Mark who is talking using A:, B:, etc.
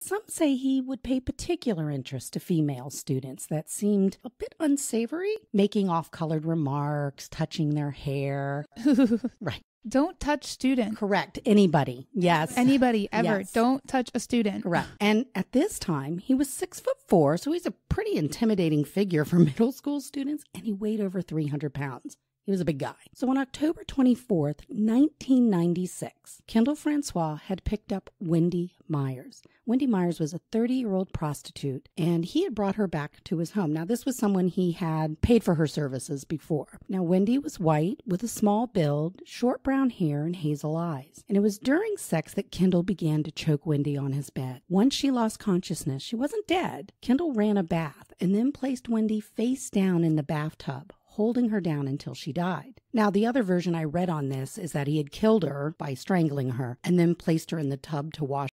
A: some say he would pay particular interest to female students that seemed a bit unsavory, making off-colored remarks, touching their hair. Right.
B: Don't touch student.
A: Correct. Anybody. Yes.
B: Anybody ever.
A: Yes.
B: Don't touch a student.
A: Correct. And at this time, he was 6'4", so he's a pretty intimidating figure for middle school students, and he weighed over 300 pounds. He was a big guy. So on October 24th, 1996, Kendall Francois had picked up Wendy Myers. Wendy Myers was a 30-year-old prostitute, and he had brought her back to his home. Now, this was someone he had paid for her services before. Now, Wendy was white with a small build, short brown hair, and hazel eyes. And it was during sex that Kendall began to choke Wendy on his bed. Once she lost consciousness, she wasn't dead. Kendall ran a bath and then placed Wendy face down in the bathtub, holding her down until she died. Now, the other version I read on this is that he had killed her by strangling her and then placed her in the tub to wash